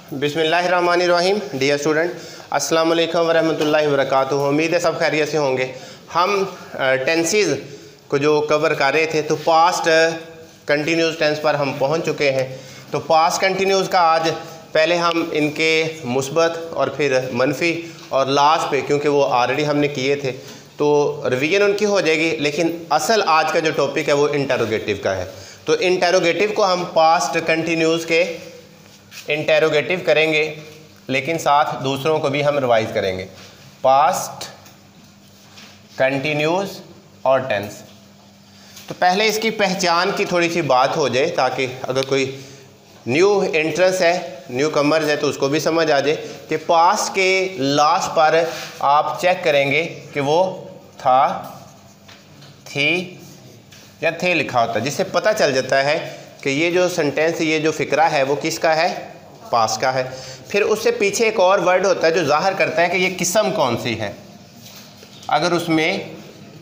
बिस्मिल्लाहिर्रहमानिर्रहीम। Dear student, अस्सलाम वालेकुम वरहमतुल्लाहि वबरकातुहू। उम्मीद है सब खैरियत से होंगे। हम टेंसेस को जो कवर कर रहे थे तो पास्ट कंटिन्यूस टेंस पर हम पहुंच चुके हैं। तो पास्ट कंटिन्यूस का आज पहले हम इनके मुस्बत और फिर मनफी और लास्ट पे, क्योंकि वो ऑलरेडी हमने किए थे तो रिवीजन उनकी हो जाएगी। लेकिन असल आज का जो टॉपिक है वो इंटेरोगेटिव का है। तो इंटेरोगेटिव को हम पास्ट कंटिन्यूस के इंटेरोगेटिव करेंगे, लेकिन साथ दूसरों को भी हम रिवाइज करेंगे। पास्ट कंटिन्यूस और टेंस। तो पहले इसकी पहचान की थोड़ी सी बात हो जाए ताकि अगर कोई न्यू एंट्रेंस है, न्यू कमर्स है तो उसको भी समझ आ जाए कि पास्ट के लास्ट पर आप चेक करेंगे कि वो था, थी या थे लिखा होता है, जिससे पता चल जाता है कि ये जो सेंटेंस, ये जो फ़िक्रा है वो किसका है, पास्ट का है। फिर उससे पीछे एक और वर्ड होता है जो ज़ाहिर करता है कि ये किस्म कौन सी है। अगर उसमें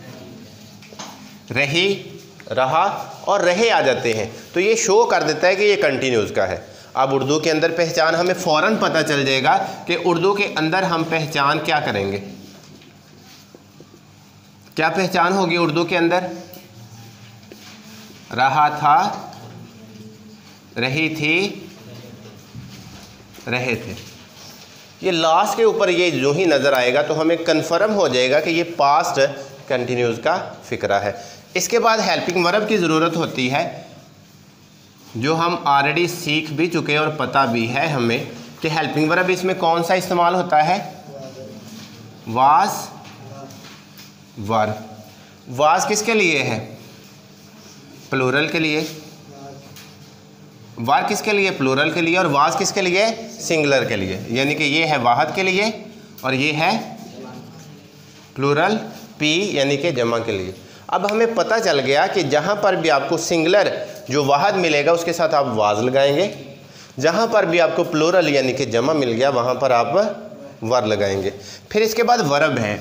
रही, रहा और रहे आ जाते हैं तो ये शो कर देता है कि ये कंटिन्यूस का है। अब उर्दू के अंदर पहचान हमें फ़ौरन पता चल जाएगा कि उर्दू के अंदर हम पहचान क्या करेंगे। क्या पहचान होगी उर्दू के अंदर? रहा था, रही थी, रहे थे। ये लास्ट के ऊपर ये जो ही नज़र आएगा तो हमें कन्फर्म हो जाएगा कि ये पास्ट कंटिन्यूस का फ़िक्रा है। इसके बाद हेल्पिंग वर्ब की ज़रूरत होती है, जो हम ऑलरेडी सीख भी चुके हैं और पता भी है हमें कि हेल्पिंग वर्ब इसमें कौन सा इस्तेमाल होता है, वाज वर्ब। वाज किसके लिए है? प्लूरल के लिए। वार किसके लिए? प्लूरल के लिए। और वाज किसके लिए? सिंगुलर के लिए। यानी कि ये है वाहद के लिए और ये है प्लूरल पी यानी कि जमा के लिए। अब हमें पता चल गया कि जहाँ पर भी आपको सिंगुलर जो वाहद मिलेगा उसके साथ आप वाज लगाएंगे, जहाँ पर भी आपको प्लूरल यानी कि जमा मिल गया वहाँ पर आप वर लगाएंगे। फिर इसके बाद वर्ब है।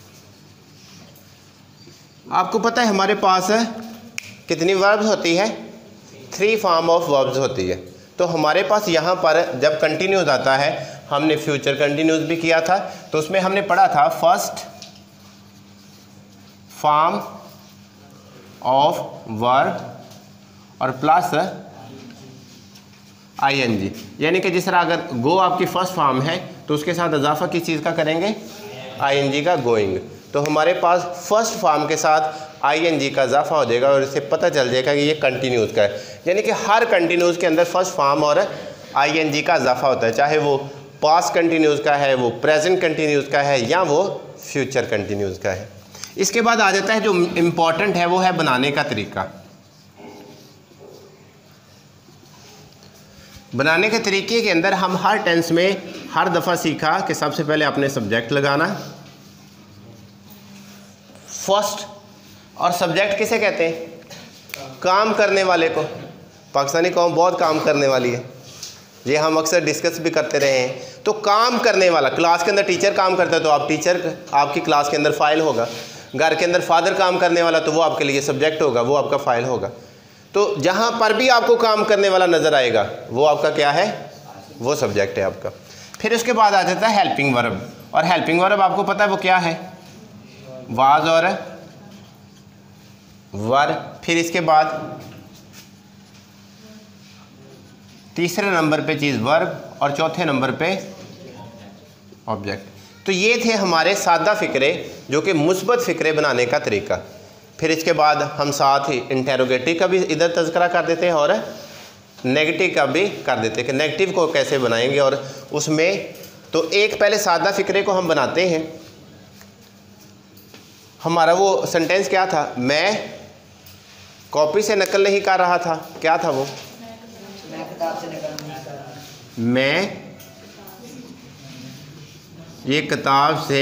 आपको पता है हमारे पास कितनी वर्ब्स होती है? 3 फॉर्म ऑफ वर्ब्स होती है। तो हमारे पास यहाँ पर जब कंटिन्यूस आता है, हमने फ्यूचर कंटिन्यूस भी किया था तो उसमें हमने पढ़ा था फर्स्ट फॉर्म ऑफ वर्ब और प्लस आईएनजी। यानी कि जिस तरह अगर गो आपकी फर्स्ट फॉर्म है तो उसके साथ इजाफा किस चीज़ का करेंगे? आईएनजी का, गोइंग। तो हमारे पास फर्स्ट फॉर्म के साथ आईएनजी का इजाफा हो जाएगा और इससे पता चल जाएगा कि ये कंटिन्यूस का है। यानी कि हर कंटिन्यूस के अंदर फर्स्ट फॉर्म और आईएनजी का इजाफा होता है, चाहे वो पास्ट कंटिन्यूस का है, वो प्रेजेंट कंटिन्यूस का है या वो फ्यूचर कंटिन्यूस का है। इसके बाद आ जाता है जो इम्पॉर्टेंट है, वो है बनाने का तरीका। बनाने के तरीके के अंदर हम हर टेंस में हर दफ़ा सीखा कि सबसे पहले अपने सब्जेक्ट लगाना, फर्स्ट। और सब्जेक्ट किसे कहते हैं? काम करने वाले को। पाकिस्तानी कौम बहुत काम करने वाली है, ये हम अक्सर डिस्कस भी करते रहे हैं। तो काम करने वाला, क्लास के अंदर टीचर काम करता है तो आप टीचर, आपकी क्लास के अंदर फ़ाइल होगा। घर के अंदर फादर काम करने वाला तो वो आपके लिए सब्जेक्ट होगा, वो आपका फ़ाइल होगा। तो जहाँ पर भी आपको काम करने वाला नज़र आएगा वो आपका क्या है? वो सब्जेक्ट है आपका। फिर उसके बाद आ जाता है हेल्पिंग वर्ब। और हेल्पिंग वर्ब आपको पता है वो क्या है? वाज और वर्ब। फिर इसके बाद तीसरे नंबर पे चीज़ वर्ब और चौथे नंबर पे ऑब्जेक्ट। तो ये थे हमारे सादा फ़िक्रे जो कि मुस्बत फ़िक्रे बनाने का तरीका। फिर इसके बाद हम साथ ही इंटेरोगेटिव का भी इधर तज़किरा कर देते हैं और नेगेटिव का भी कर देते हैं कि नेगेटिव को कैसे बनाएंगे। और उसमें तो एक पहले सादा फ़िक्रे को हम बनाते हैं। हमारा वो सेंटेंस क्या था? मैं कॉपी से नकल नहीं कर रहा था। क्या था वो? मैं किताब से नकल नहीं कर रहा। मैं ये किताब से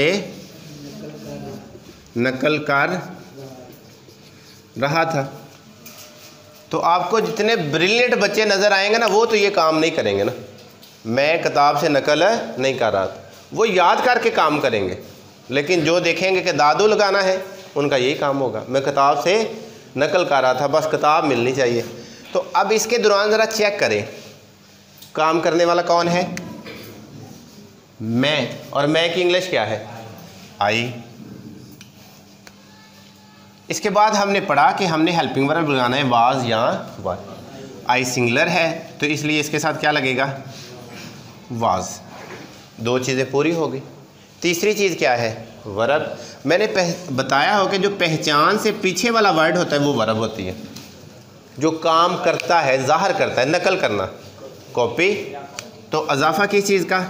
नकल कर रहा था। तो आपको जितने ब्रिलियंट बच्चे नज़र आएंगे ना वो तो ये काम नहीं करेंगे ना, मैं किताब से नकल नहीं कर रहा था, वो याद करके काम करेंगे। लेकिन जो देखेंगे कि दादू लगाना है उनका यही काम होगा, मैं किताब से नकल कर रहा था, बस किताब मिलनी चाहिए। तो अब इसके दौरान ज़रा चेक करें काम करने वाला कौन है? मैं, और मैं की इंग्लिश क्या है? आई। इसके बाद हमने पढ़ा कि हमने हेल्पिंग वर्ब लगाना है वाज या वर। आई सिंगुलर है तो इसलिए इसके साथ क्या लगेगा? वाज। दो चीज़ें पूरी हो गई। तीसरी चीज़ क्या है? वर्ब। मैंने बताया हो कि जो पहचान से पीछे वाला वर्ड होता है वो वर्ब होती है, जो काम करता है, ज़ाहिर करता है, नकल करना। कॉपी तो अजाफा किस चीज़ का?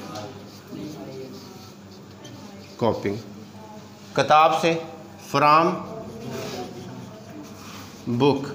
कॉपिंग। किताब से फ्रॉम बुक,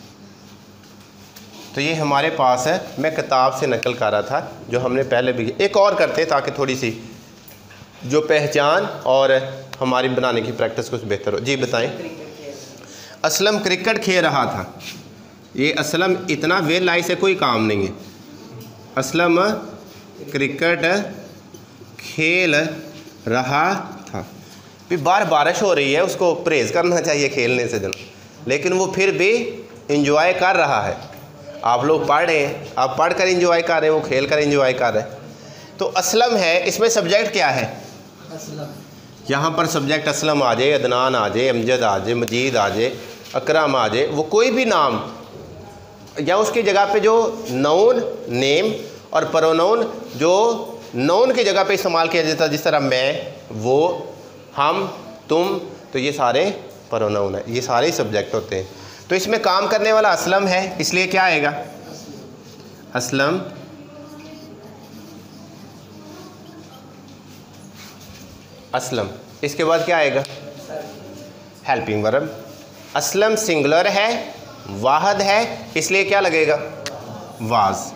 तो ये हमारे पास है। मैं किताब से नकल कर रहा था जो हमने पहले भी। एक और करते ताकि थोड़ी सी जो पहचान और हमारी बनाने की प्रैक्टिस कुछ बेहतर हो। जी बताएं। असलम क्रिकेट खेल रहा था। ये असलम इतना वेल लाई से कोई काम नहीं है। असलम क्रिकेट खेल रहा था। भी बार बारिश हो रही है, उसको परहेज़ करना चाहिए खेलने से जन, लेकिन वो फिर भी इंजॉय कर रहा है। आप लोग पढ़ रहे हैं, आप पढ़ कर इंजॉय कर रहे हैं, वो खेल कर इंजॉय कर रहे हैं। तो असलम है, इसमें सब्जेक्ट क्या है? यहाँ पर सब्जेक्ट असलम आ जाए, अदनान आ जाए, अमजद आ जाए, मजीद आ जाए, अकरम आ जाए, वो कोई भी नाम, या उसकी जगह पे जो नाउन नेम और प्रोनाउन जो नाउन की जगह पे इस्तेमाल किया जाता है, जिस तरह मैं, वो, हम, तुम, तो ये सारे प्रोनाउन है, ये सारे सब्जेक्ट होते हैं। तो इसमें काम करने वाला असलम है, इसलिए क्या आएगा? असलम। असलम। इसके बाद क्या आएगा? Helping verb. असलम सिंगुलर है, वाहद है, इसलिए क्या लगेगा? वाज।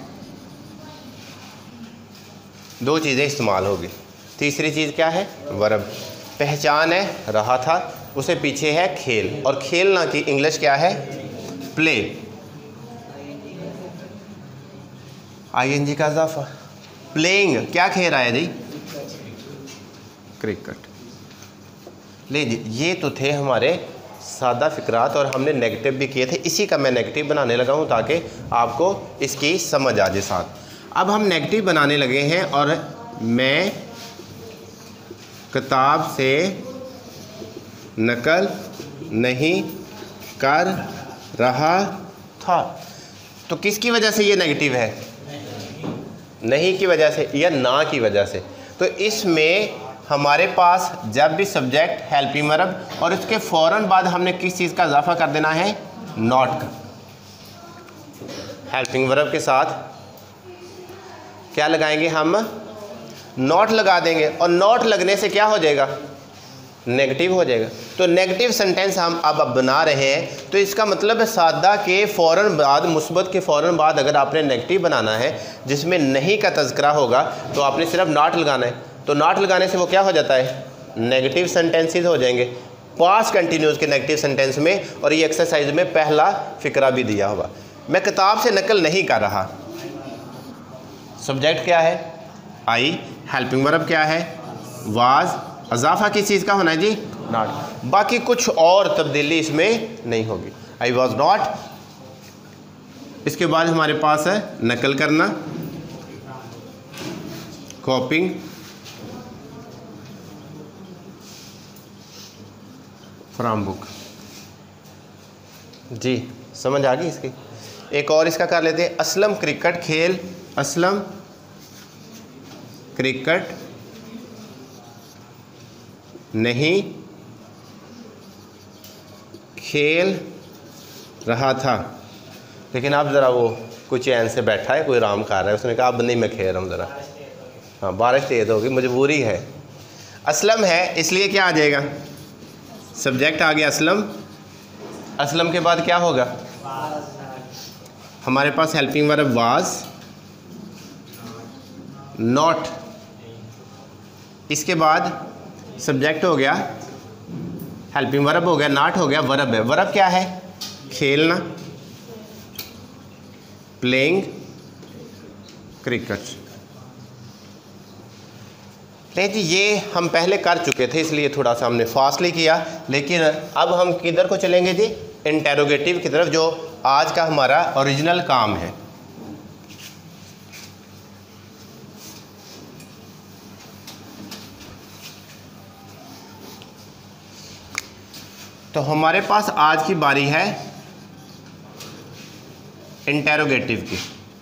दो चीज़ें इस्तेमाल होगी। तीसरी चीज़ क्या है? वर्ब। पहचान है, रहा था, उसे पीछे है खेल, और खेलना की इंग्लिश क्या है? प्ले। आईएनजी का इजाफा। प्लेइंग, क्या खेल रहा है जी? क्रिकेट। ले जी, ये तो थे हमारे सादा फिक्रात, और हमने नेगेटिव भी किए थे। इसी का मैं नेगेटिव बनाने लगा हूँ ताकि आपको इसकी समझ आ जाए साथ। अब हम नेगेटिव बनाने लगे हैं, और मैं किताब से नकल नहीं कर रहा था। तो किसकी वजह से ये नेगेटिव है? नहीं की वजह से या ना की वजह से। तो इसमें हमारे पास जब भी सब्जेक्ट हेल्पिंग वर्ब और उसके फ़ौरन बाद हमने किस चीज़ का इजाफा कर देना है? नॉट का। हेल्पिंग वर्ब के साथ क्या लगाएंगे हम? नॉट लगा देंगे, और नॉट लगने से क्या हो जाएगा? नेगेटिव हो जाएगा। तो नेगेटिव सेंटेंस हम अब बना रहे हैं, तो इसका मतलब है सादा के फ़ौरन बाद, मुस्बत के फ़ौरन बाद अगर आपने नेगेटिव बनाना है जिसमें नहीं का तज़किरा होगा, तो आपने सिर्फ नॉट लगाना है। तो नॉट लगाने से वो क्या हो जाता है? नेगेटिव सेंटेंसेस हो जाएंगे। पास्ट कंटिन्यूस के नेगेटिव सेंटेंस में, और ये एक्सरसाइज में पहला फ़िक्रा भी दिया हुआ। मैं किताब से नकल नहीं कर रहा। सब्जेक्ट क्या है? आई। हेल्पिंग वर्ब क्या है? वाज। अजाफा किस चीज़ का होना है जी? नॉट। बाकी कुछ और तब्दीली इसमें नहीं होगी। I was not. इसके बाद हमारे पास है नकल करना, कॉपिंग, फ्रॉम बुक। जी समझ आ गई इसकी। एक और इसका कर लेते हैं। असलम क्रिकेट खेल, असलम क्रिकेट नहीं खेल रहा था। लेकिन अब ज़रा वो कुछ चैन से बैठा है, कोई आराम कर रहा है, उसने कहा अब नहीं मैं खेल रहा हूँ ज़रा। हाँ बारिश तेज़ होगी, मजबूरी है। असलम है इसलिए क्या आ जाएगा? सब्जेक्ट आ गया असलम। असलम के बाद क्या होगा? हमारे पास हेल्पिंग वर्ब वाज, नॉट। इसके बाद सब्जेक्ट हो गया, हेल्पिंग वर्ब हो गया, नॉट हो गया, वर्ब है। वर्ब क्या है? खेलना, प्लेइंग क्रिकेट। नहीं जी ये हम पहले कर चुके थे, इसलिए थोड़ा सा हमने फास्टली किया। लेकिन अब हम किधर को चलेंगे जी? इंटेरोगेटिव की तरफ, जो आज का हमारा ओरिजिनल काम है। तो हमारे पास आज की बारी है इंटेरोगेटिव की।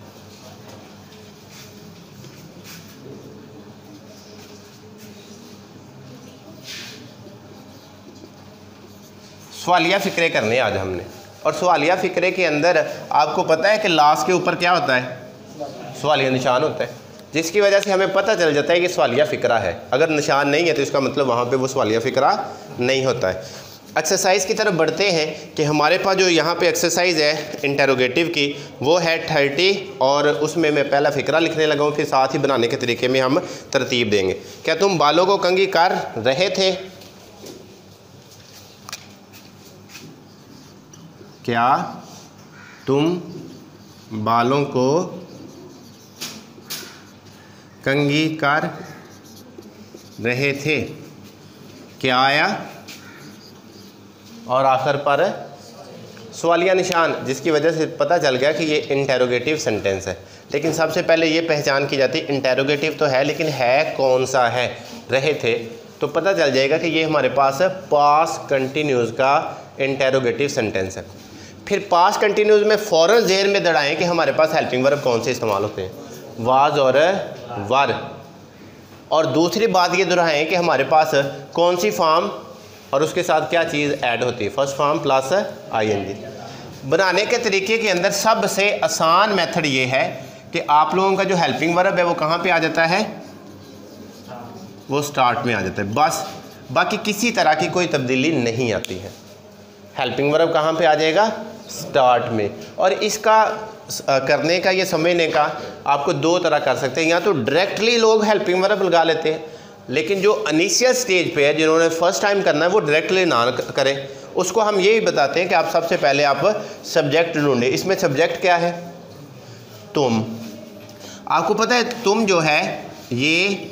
सवालिया फ़िक्रे करने आज हमने, और सवालिया फ़िक्रे के अंदर आपको पता है कि लास्ट के ऊपर क्या होता है, सवालिया निशान होता है, जिसकी वजह से हमें पता चल जाता है कि सवालिया फ़िक्रा है। अगर निशान नहीं है तो इसका मतलब वहाँ पे वो सवालिया फ़िक्रा नहीं होता है। एक्सरसाइज की तरफ बढ़ते हैं कि हमारे पास जो यहाँ पे एक्सरसाइज है इंटेरोगेटिव की वो है 30, और उसमें मैं पहला फ़िक्रा लिखने लगा हूँ, फिर साथ ही बनाने के तरीके में हम तरतीब देंगे। क्या तुम बालों को कंघी कर रहे थे? क्या तुम बालों को कंघी कर रहे थे? क्या आया? और आखिर पर सवालिया निशान, जिसकी वजह से पता चल गया कि ये इंटेरोगेटिव सेंटेंस है। लेकिन सबसे पहले ये पहचान की जाती है इंटेरोगेटिव तो है, लेकिन है कौन सा है। रहे थे तो पता चल जाएगा कि ये हमारे पास पास्ट कंटिन्यूस का इंटेरोगेटिव सेंटेंस है। फिर पास्ट कंटिन्यूस में फ़ौरन ज़हन में दड़ाएं कि हमारे पास हेल्पिंग वर्ब कौन से इस्तेमाल होते हैं, वाज और वर। और दूसरी बात ये दोहराएं कि हमारे पास कौन सी फॉर्म और उसके साथ क्या चीज़ ऐड होती है, फर्स्ट फॉर्म प्लस आईएनजी। बनाने के तरीके के अंदर सबसे आसान मेथड ये है कि आप लोगों का जो हेल्पिंग वर्ब है वो कहाँ पे आ जाता है, वो स्टार्ट में आ जाता है बस, बाकी किसी तरह की कोई तब्दीली नहीं आती है। हेल्पिंग वर्ब कहाँ पे आ जाएगा, स्टार्ट में। और इसका करने का, ये समझने का आपको दो तरह कर सकते हैं। या तो डायरेक्टली लोग हेल्पिंग वर्ब लगा लेते हैं, लेकिन जो इनिशियल स्टेज पे है, जिन्होंने फर्स्ट टाइम करना है, वो डायरेक्टली ना करें। उसको हम यही बताते हैं कि आप सबसे पहले आप सब्जेक्ट ढूंढें। इसमें सब्जेक्ट क्या है, तुम। आपको पता है तुम जो है ये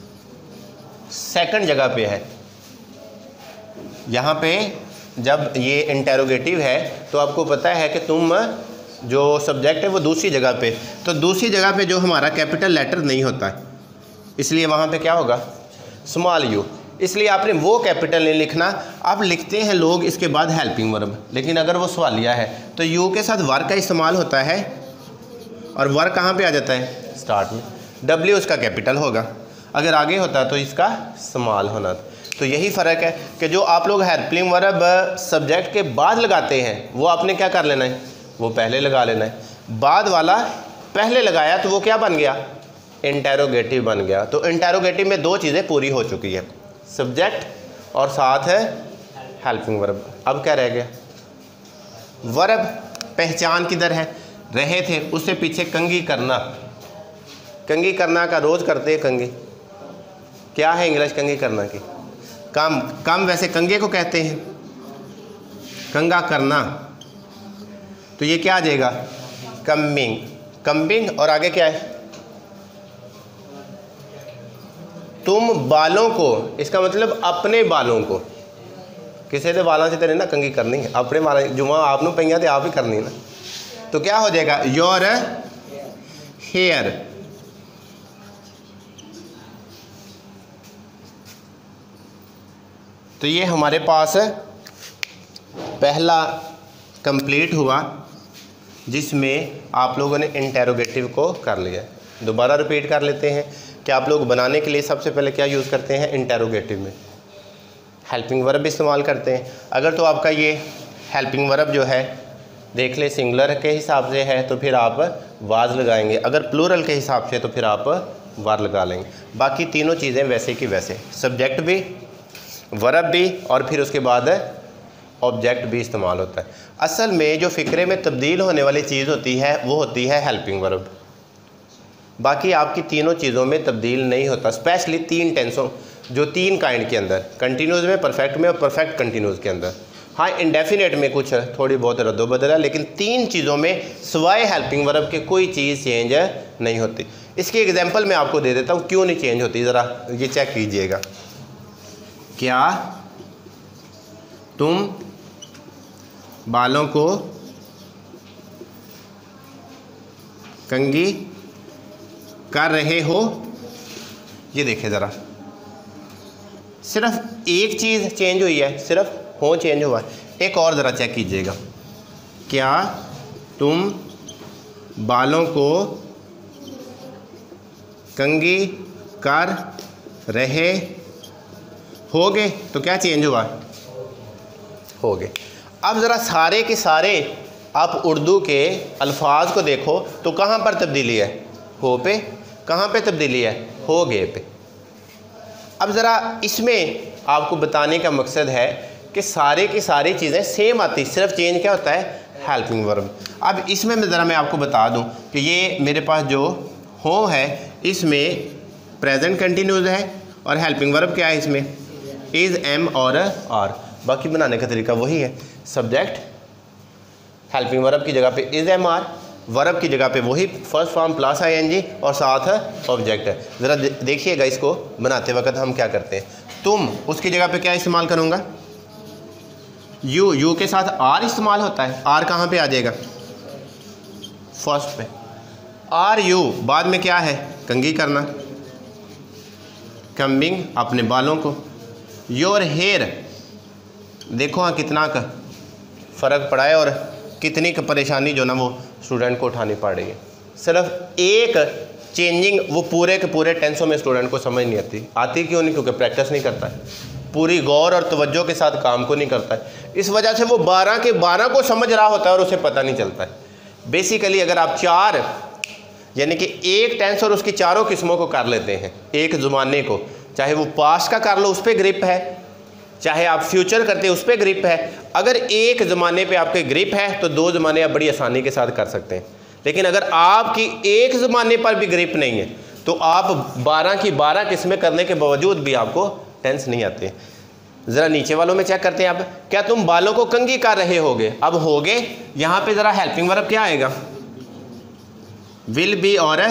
सेकंड जगह पे है। यहाँ पे जब ये इंटेरोगेटिव है तो आपको पता है कि तुम जो सब्जेक्ट है वो दूसरी जगह पे, तो दूसरी जगह पे जो हमारा कैपिटल लेटर नहीं होता है, इसलिए वहाँ पे क्या होगा, स्मॉल यू। इसलिए आपने वो कैपिटल नहीं लिखना। आप लिखते हैं लोग इसके बाद हेल्पिंग वर्ब, लेकिन अगर वो सवालिया है तो यू के साथ वर का इस्तेमाल होता है, और वर कहाँ पे आ जाता है, स्टार्ट में। डब्ल्यू उसका कैपिटल होगा, अगर आगे होता तो इसका स्मॉल होना। तो यही फ़र्क है कि जो आप लोग हेल्पिंग वर्ब सब्जेक्ट के बाद लगाते हैं वो आपने क्या कर लेना है, वो पहले लगा लेना है। बाद वाला पहले लगाया तो वो क्या बन गया, इंटेरोगेटिव बन गया। तो इंटेरोगेटिव में दो चीज़ें पूरी हो चुकी है, सब्जेक्ट और साथ है हेल्पिंग वर्ब। अब क्या रह गया, वर्ब। पहचान किधर है, रहे थे, उससे पीछे कंघी करना। कंघी करना का रोज़ करते हैं कंघी, क्या है इंग्लिश कंघी करना की, काम। काम वैसे कंघे को कहते हैं, कंघा करना। तो ये क्या आ जाएगा, कमिंग। कमिंग और आगे क्या है, तुम बालों को, इसका मतलब अपने बालों को। किसी के बालों से तेरे ना कंघी करनी है, अपने बालों जुमा आपने पैया तो आप ही करनी है ना। तो क्या हो जाएगा, योर हेयर। तो ये हमारे पास पहला कंप्लीट हुआ जिसमें आप लोगों ने इंटेरोगेटिव को कर लिया। दोबारा रिपीट कर लेते हैं कि आप लोग बनाने के लिए सबसे पहले क्या यूज़ करते हैं, इंटेरोगेटिव में हेल्पिंग वर्ब इस्तेमाल करते हैं। अगर तो आपका ये हेल्पिंग वर्ब जो है देख ले सिंगुलर के हिसाब से है तो फिर आप वाज लगाएंगे, अगर प्लूरल के हिसाब से तो फिर आप वर लगा लेंगे। बाकी तीनों चीज़ें वैसे की वैसे, सब्जेक्ट भी, वर्ब भी, और फिर उसके बाद ऑब्जेक्ट भी इस्तेमाल होता है। असल में जो फ़िक्रे में तब्दील होने वाली चीज़ होती है वो होती है हेल्पिंग वर्ब। बाकी आपकी तीनों चीज़ों में तब्दील नहीं होता, स्पेशली तीन टेंसों, जो तीन काइंड के अंदर, कंटिन्यूस में, परफेक्ट में और परफेक्ट कंटिन्यूस के अंदर। हाँ, इंडेफिनेट में कुछ थोड़ी बहुत रद्दोबदल है, लेकिन तीन चीज़ों में सिवाय हेल्पिंग वर्ब के कोई चीज़ चेंज नहीं होती। इसकी एग्जांपल मैं आपको दे देता हूँ क्यों नहीं चेंज होती, ज़रा ये चेक कीजिएगा। क्या तुम बालों को कंघी कर रहे हो, ये देखें ज़रा, सिर्फ एक चीज़ चेंज हुई है, सिर्फ हो चेंज हुआ है। एक और ज़रा चेक कीजिएगा, क्या तुम बालों को कंघी कर रहे होगे, तो क्या चेंज हुआ, होगे। अब ज़रा सारे के सारे आप उर्दू के अल्फाज को देखो तो कहाँ पर तब्दीली है, हो पे, कहाँ पे तब्दीली है, हो गए पे। अब ज़रा इसमें आपको बताने का मकसद है कि सारे की सारी चीज़ें सेम आती, सिर्फ चेंज क्या होता है, हेल्पिंग वर्ब। अब इसमें मैं आपको बता दूं कि ये मेरे पास जो हो है इसमें प्रेजेंट कंटिन्यूस है और हेल्पिंग वर्ब क्या है इसमें, इज़, एम और आर। बाकी बनाने का तरीका वही है, सब्जेक्ट हेल्पिंग वर्ब की जगह पे इज़, एम, आर, वर्ब की जगह पे वही फर्स्ट फॉर्म प्लस ING और साथ ऑब्जेक्ट है। ज़रा देखिएगा इसको बनाते वक्त हम क्या करते हैं। तुम, उसकी जगह पे क्या इस्तेमाल करूँगा, यू, यू के साथ आर इस्तेमाल होता है। आर कहाँ पे आ जाएगा, फर्स्ट पे। आर यू बाद में क्या है, कंघी करना, कम्बिंग अपने बालों को। योर हेयर, देखो हाँ कितना का फ़र्क पड़ा है और कितनी का परेशानी जो ना वो स्टूडेंट को उठानी पड़ रही है। सिर्फ एक चेंजिंग वो पूरे के पूरे टेंसों में स्टूडेंट को समझ नहीं आती। आती क्यों नहीं, क्योंकि प्रैक्टिस नहीं करता है, पूरी गौर और तवज्जो के साथ काम को नहीं करता है। इस वजह से वो 12 के 12 को समझ रहा होता है और उसे पता नहीं चलता है। बेसिकली अगर आप 4 यानी कि एक टेंस और उसकी चारों किस्मों को कर लेते हैं, एक ज़माने को, चाहे वो पास्ट का कर लो उस पर ग्रिप है, चाहे आप फ्यूचर करते उस पर ग्रिप है। अगर एक ज़माने पे आपके ग्रिप है तो 2 ज़माने आप बड़ी आसानी के साथ कर सकते हैं। लेकिन अगर आपकी एक ज़माने पर भी ग्रिप नहीं है तो आप 12 की 12 किस्में करने के बावजूद भी आपको टेंस नहीं आते। ज़रा नीचे वालों में चेक करते हैं। अब क्या तुम बालों को कंघी कर रहे होगे, अब होगे यहाँ पे ज़रा हेल्पिंग वर्ब क्या आएगा, विल बी,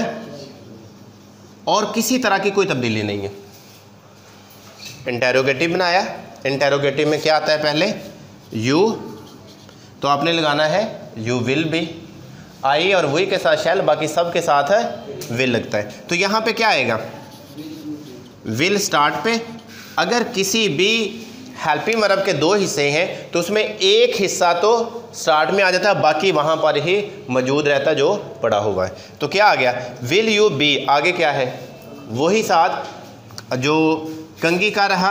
और किसी तरह की कोई तब्दीली नहीं है। इंटेरोगेटिव बनाया, इंटेरोगेटिव में क्या आता है, पहले यू, तो आपने लगाना है यू विल बी, आई और वी के साथ शैल, बाकी सब के साथ है विल लगता है। तो यहाँ पे क्या आएगा, विल स्टार्ट पे। अगर किसी भी हेल्पिंग वर्ब के 2 हिस्से हैं तो उसमें एक हिस्सा तो स्टार्ट में आ जाता है, बाकी वहाँ पर ही मौजूद रहता है जो पड़ा हुआ है। तो क्या आ गया, विल यू बी, आगे क्या है, वही साथ जो कंघी का रहा,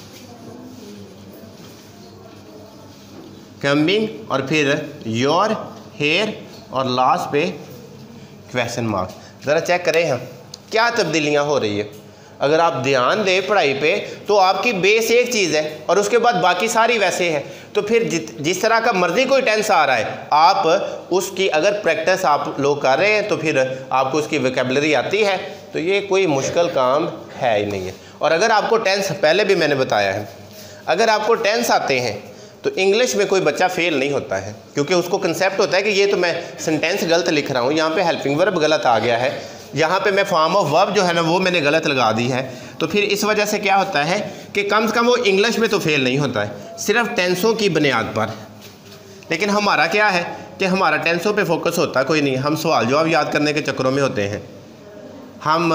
कम्बिंग, और फिर योर हेयर, और लास्ट पे क्वेश्चन मार्क। ज़रा चेक करें हम क्या तब्दीलियाँ हो रही है। अगर आप ध्यान दें पढ़ाई पे तो आपकी बेस एक चीज़ है और उसके बाद बाकी सारी वैसे है। तो फिर जिस तरह का मर्जी कोई टेंस आ रहा है, आप उसकी अगर प्रैक्टिस आप लोग कर रहे हैं तो फिर आपको उसकी वोकैबुलरी आती है, तो ये कोई मुश्किल काम है ही नहीं है। और अगर आपको टेंस, पहले भी मैंने बताया है, अगर आपको टेंस आते हैं तो इंग्लिश में कोई बच्चा फेल नहीं होता है, क्योंकि उसको कंसेप्ट होता है कि ये तो मैं सेंटेंस गलत लिख रहा हूँ, यहाँ पे हेल्पिंग वर्ब गलत आ गया है, यहाँ पे मैं फॉर्म ऑफ वर्ब जो है ना वो मैंने गलत लगा दी है। तो फिर इस वजह से क्या होता है कि कम से कम वो इंग्लिश में तो फेल नहीं होता है, सिर्फ टेंसों की बुनियाद पर। लेकिन हमारा क्या है कि हमारा टेंसों पे फोकस होता कोई नहीं, हम सवाल जवाब याद करने के चक्करों में होते हैं, हम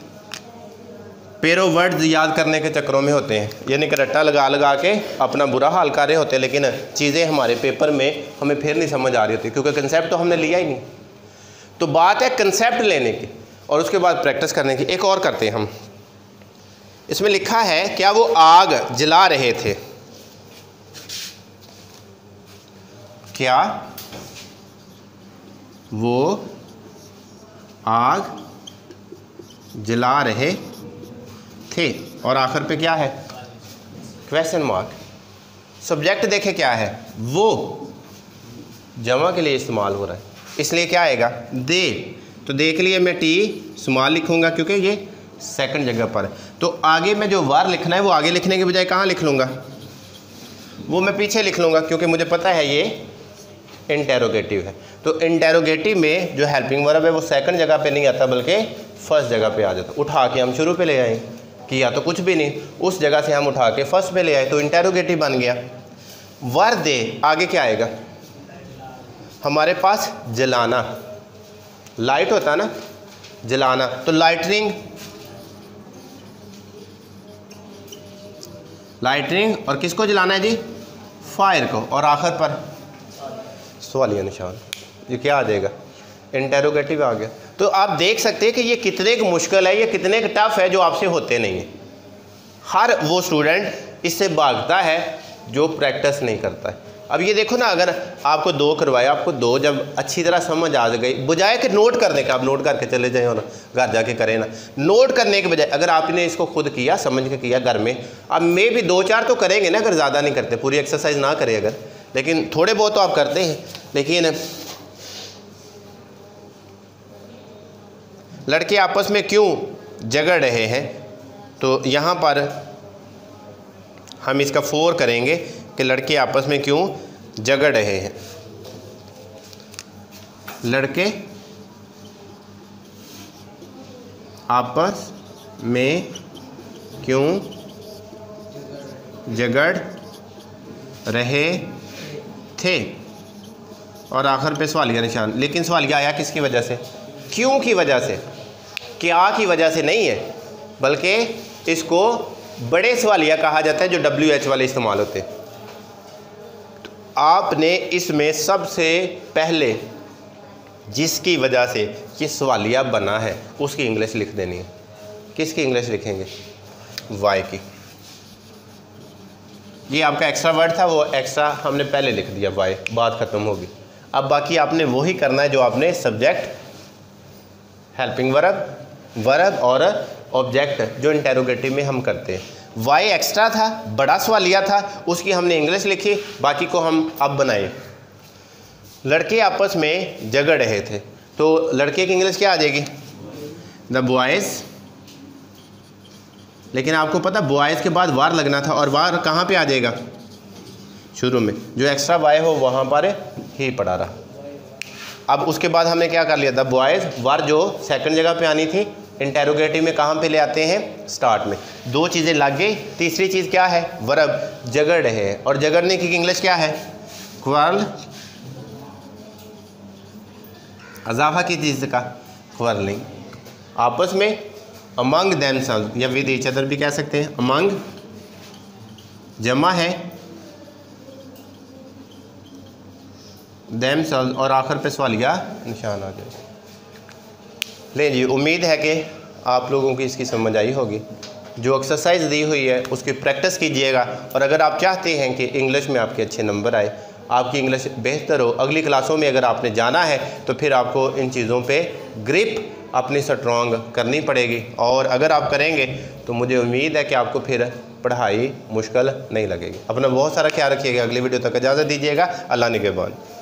पेरो वर्ड्स याद करने के चक्करों में होते हैं, यानी कि रट्टा लगा लगा के अपना बुरा हाल कर रहे होते हैं, लेकिन चीज़ें हमारे पेपर में हमें फिर नहीं समझ आ रही होती, क्योंकि कंसेप्ट तो हमने लिया ही नहीं। तो बात है कंसेप्ट लेने की और उसके बाद प्रैक्टिस करने की। एक और करते हैं हम, इसमें लिखा है क्या वो आग जला रहे थे, क्या वो आग जला रहे थे, और आखिर पे क्या है, क्वेश्चन मार्क। सब्जेक्ट देखे क्या है, वो जमा के लिए इस्तेमाल हो रहा है, इसलिए क्या आएगा, दे। तो दे के लिए मैं टी स्मॉल लिखूंगा क्योंकि ये सेकंड जगह पर है। तो आगे में जो वार लिखना है वो आगे लिखने के बजाय कहाँ लिख लूँगा, वो मैं पीछे लिख लूँगा, क्योंकि मुझे पता है ये इंटेरोगेटिव है। तो इंटेरोगेटिव में जो हेल्पिंग वर्ब है वो सेकंड जगह पे नहीं आता बल्कि फर्स्ट जगह पे आ जाता। उठा के हम शुरू पे ले आए, किया तो कुछ भी नहीं, उस जगह से हम उठा के फर्स्ट पे ले आए, तो इंटेरोगेटिव बन गया। वर दे, आगे क्या आएगा हमारे पास, जलाना, लाइट होता है ना, जलाना, तो लाइटनिंग, लाइटनिंग, और किसको जलाना है जी, फायर को, और आखिर पर सवालिया निशान। ये क्या आ जाएगा? इंटेरोगेटिव आ गया। तो आप देख सकते हैं कि ये कितने का मुश्किल है, ये कितने का टफ है, जो आपसे होते नहीं है। हर वो स्टूडेंट इससे भागता है जो प्रैक्टिस नहीं करता है। अब ये देखो ना, अगर आपको 2 करवाया, आपको 2 जब अच्छी तरह समझ आ गई, बजाय कि नोट करने का, आप नोट करके चले जाए और घर जाके करें ना, नोट करने के बजाय अगर आपने इसको खुद किया, समझ के किया घर में, अब मे भी 2-4 तो करेंगे ना, अगर ज़्यादा नहीं करते, पूरी एक्सरसाइज ना करें अगर, लेकिन थोड़े बहुत तो आप करते हैं। लेकिन लड़के आपस में क्यों झगड़ रहे हैं, तो यहाँ पर हम इसका 4 करेंगे कि लड़के आपस में क्यों झगड़ रहे हैं। लड़के आपस में क्यों झगड़ रहे थे, और आखिर पे सवालिया निशान। लेकिन सवालिया आया किसकी वजह से? क्यों की वजह से, क्या की वजह से नहीं है, बल्कि इसको बड़े सवालिया कहा जाता है जो WH वाले इस्तेमाल होते हैं। तो आपने इसमें सबसे पहले जिसकी वजह से ये सवालिया बना है उसकी इंग्लिश लिख देनी है। किसकी इंग्लिश लिखेंगे? वाई की। ये आपका एक्स्ट्रा वर्ड था, वो एक्स्ट्रा हमने पहले लिख दिया, वाई, बात ख़त्म होगी। अब बाकी आपने वही करना है जो आपने सब्जेक्ट, हेल्पिंग वर्ब, वर्ब और ऑब्जेक्ट जो इंटेरोगेटिव में हम करते हैं। वाई एक्स्ट्रा था, बड़ा सवालिया था, उसकी हमने इंग्लिश लिखी, बाकी को हम अब बनाए। लड़के आपस में झगड़ रहे थे, तो लड़के की इंग्लिश क्या आ जाएगी? The boys. लेकिन आपको पता बॉयज़ के बाद वार लगना था, और वार कहाँ पे आ जाएगा? शुरू में। जो एक्स्ट्रा वाई हो वहाँ पर ही पड़ा रहा। अब उसके बाद हमने क्या कर लिया? द बॉयज़, वार जो सेकंड जगह पे आनी थी इंटेरोगेटिव में कहाँ पे ले आते हैं? स्टार्ट में। 2 चीज़ें लग गई। तीसरी चीज़ क्या है? वर्ब, झगड़ रहे हैं, और झगड़ने की इंग्लिश क्या है? क्वार्ल। अजाफा की चीज़ का क्वार्लिंग। आपस में अमंग देमसेल्व्स या विद ईच अदर भी कह सकते हैं। अमंग जमा है, देमसेल्व्स, और आखिर पे सवालिया निशान आ जाए। ले जी, उम्मीद है कि आप लोगों की इसकी समझ आई होगी। जो एक्सरसाइज दी हुई है उसकी प्रैक्टिस कीजिएगा, और अगर आप चाहते हैं कि इंग्लिश में आपके अच्छे नंबर आए, आपकी इंग्लिश बेहतर हो, अगली क्लासों में अगर आपने जाना है तो फिर आपको इन चीज़ों पे ग्रिप अपनी स्ट्रॉन्ग करनी पड़ेगी, और अगर आप करेंगे तो मुझे उम्मीद है कि आपको फिर पढ़ाई मुश्किल नहीं लगेगी। अपना बहुत सारा ख्याल रखिएगा। अगली वीडियो तक इजाज़त दीजिएगा। अल्लाह निगहबान।